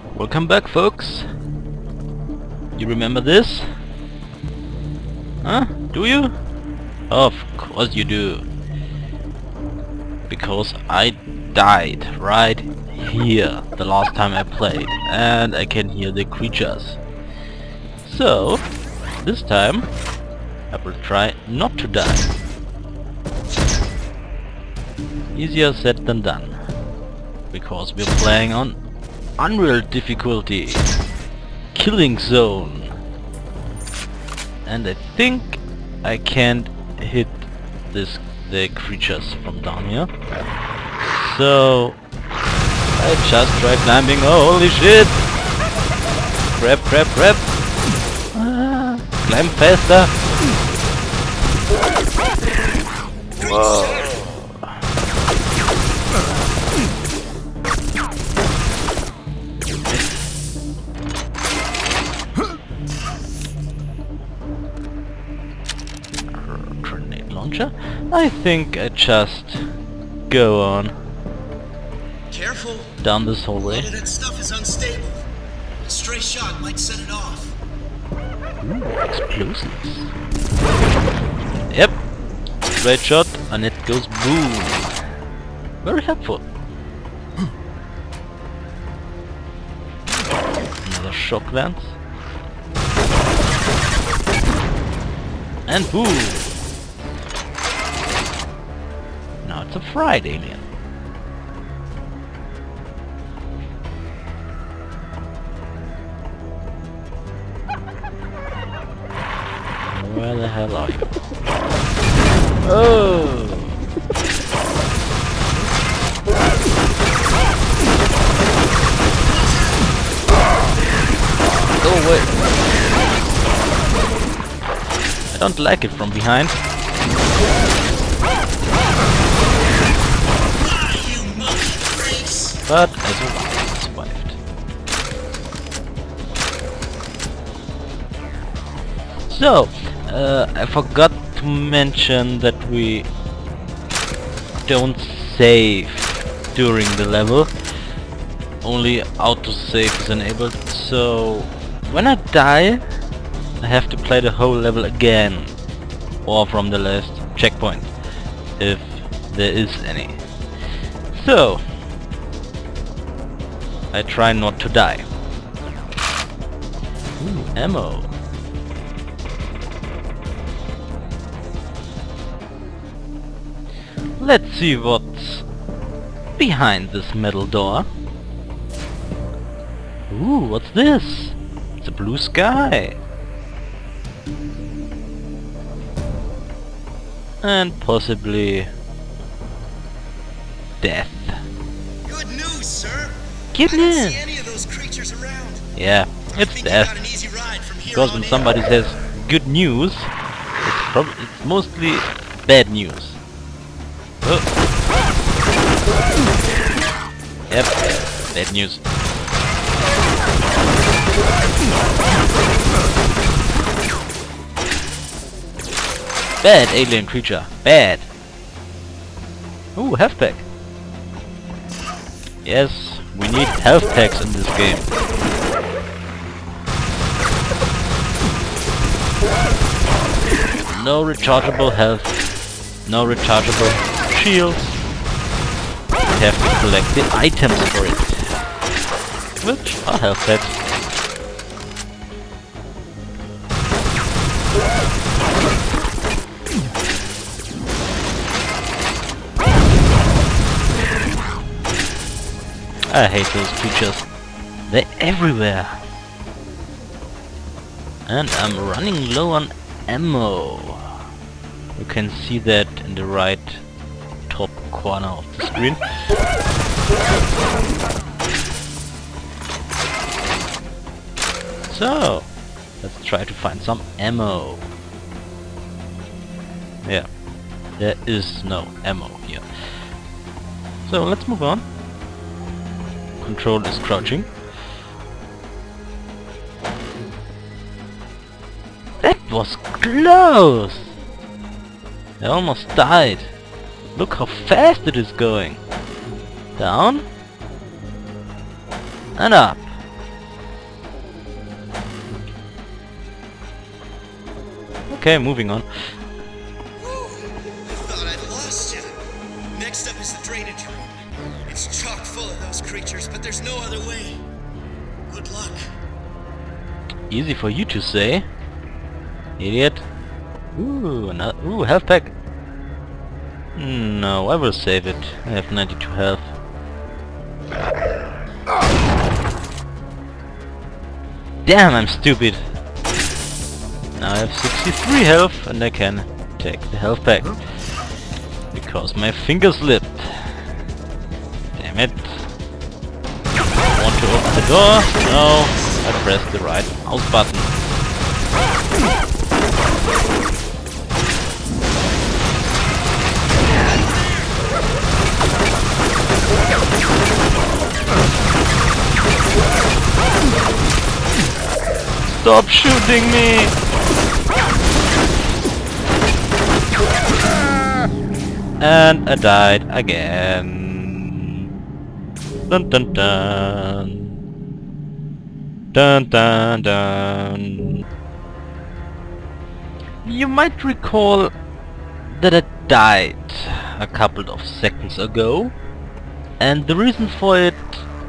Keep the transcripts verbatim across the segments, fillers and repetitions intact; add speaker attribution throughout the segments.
Speaker 1: Welcome back, folks. You remember this? Huh? Do you? Of course you do. Because I died right here the last time I played, and I can hear the creatures. So, this time I will try not to die. Easier said than done. Because we're playing on Unreal difficulty, Killing Zone, and I think I can't hit this the creatures from down here. So I just try climbing. Oh, holy shit! Crap, crap, crap! Ah, climb faster! Whoa! I think I just go on.
Speaker 2: Careful.
Speaker 1: Down this hallway.
Speaker 2: All of that stuff is unstable. A stray shot might set it off.
Speaker 1: Ooh, explosives. Yep. Straight shot and it goes boom. Very helpful. Another shock lance. And boom. Now it's a fried alien. Where the hell are you? Oh! Go away! I don't like it from behind. But I survived. survived. So, uh, I forgot to mention that we don't save during the level. Only autosave is enabled. So, when I die, I have to play the whole level again. Or from the last checkpoint, if there is any. So, I try not to die. Ooh, ammo. Let's see what's behind this metal door. Ooh, what's this? It's a blue sky. And possibly death.
Speaker 2: Good news, sir.
Speaker 1: Get
Speaker 2: I don't
Speaker 1: in.
Speaker 2: see any of those creatures around.
Speaker 1: Yeah,
Speaker 2: I
Speaker 1: it's
Speaker 2: think you
Speaker 1: death.
Speaker 2: got an easy ride from here
Speaker 1: Because
Speaker 2: on
Speaker 1: when
Speaker 2: in.
Speaker 1: somebody says good news, it's probably it's mostly bad news. Oh. Yep, bad news. Bad alien creature, bad. Ooh, health pack. Yes, we need health packs in this game. No rechargeable health, no rechargeable shields. We have to collect the items for it, which are health packs. I hate those creatures. They're everywhere. And I'm running low on ammo. You can see that in the right top corner of the screen. So, let's try to find some ammo. Yeah, there is no ammo here. So let's move on. Control is crouching. That was close! I almost died. Look how fast it is going. Down. And up. Okay, moving on.
Speaker 2: I thought I'd lost you. Next up is the drainage room. It's chock full of those creatures, but there's no other way. Good luck.
Speaker 1: Easy for you to say, idiot. Ooh, another, ooh, health pack. No, I will save it. I have ninety-two health. Damn, I'm stupid. Now I have sixty-three health and I can take the health pack. Because my finger slipped. Damn it. I want to open the door. No, I pressed the right mouse button. Stop shooting me! And I died again. Dun dun dun. Dun dun dun. You might recall that I died a couple of seconds ago, and the reason for it,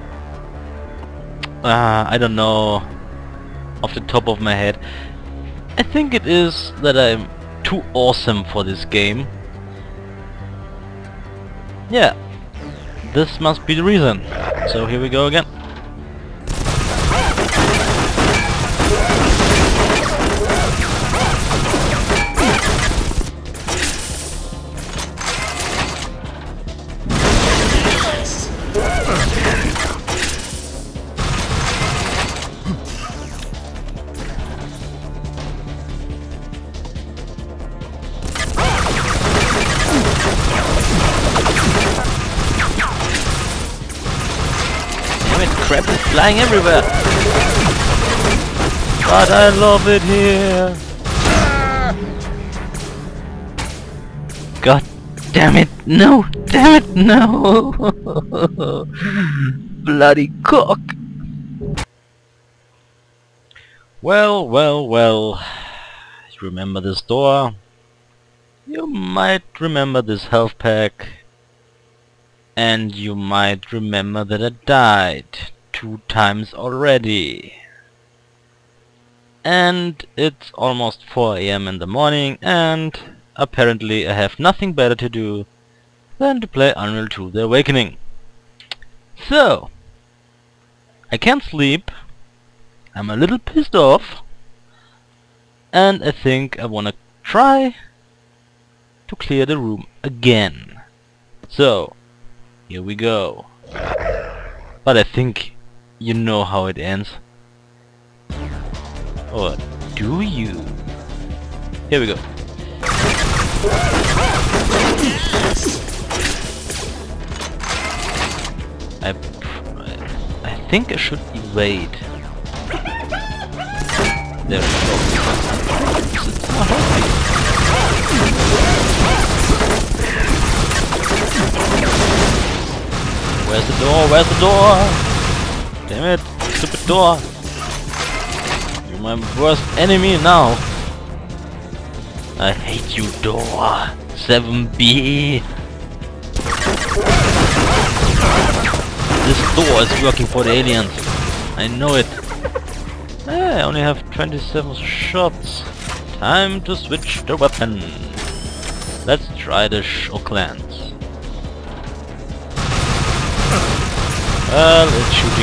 Speaker 1: uh, I don't know off the top of my head. I think it is that I'm too awesome for this game. Yeah, this must be the reason. So here we go again. Crap is flying everywhere. But I love it here. God damn it, no, damn it, no. Bloody cock. Well, well, well. You remember this door? You might remember this health pack. And you might remember that I died two times already. And it's almost four A M in the morning, and apparently I have nothing better to do than to play Unreal two The Awakening. So, I can't sleep, I'm a little pissed off, and I think I wanna try to clear the room again. So, here we go. But I think you know how it ends. Or do you? Here we go. I, I think I should evade. There we go. It's not helping. Where's the door? Where's the door? Damn it, stupid door. You're my worst enemy now. I hate you, door. seven B. This door is working for the aliens. I know it. I only have twenty-seven shots. Time to switch the weapon. Let's try the shock lance. Well, it's shooting.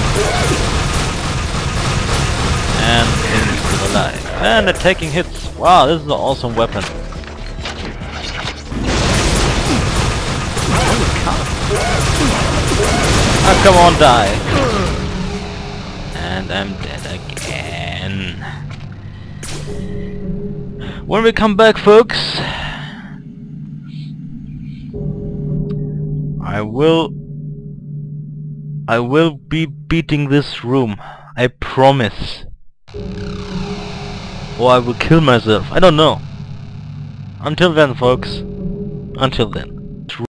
Speaker 1: And it's still alive. And it's taking hits. Wow, this is an awesome weapon. Holy cow. Ah, come on, die. And I'm dead again. When we come back, folks, I will I will be beating this room. I promise. Or I will kill myself. I don't know. Until then, folks. Until then.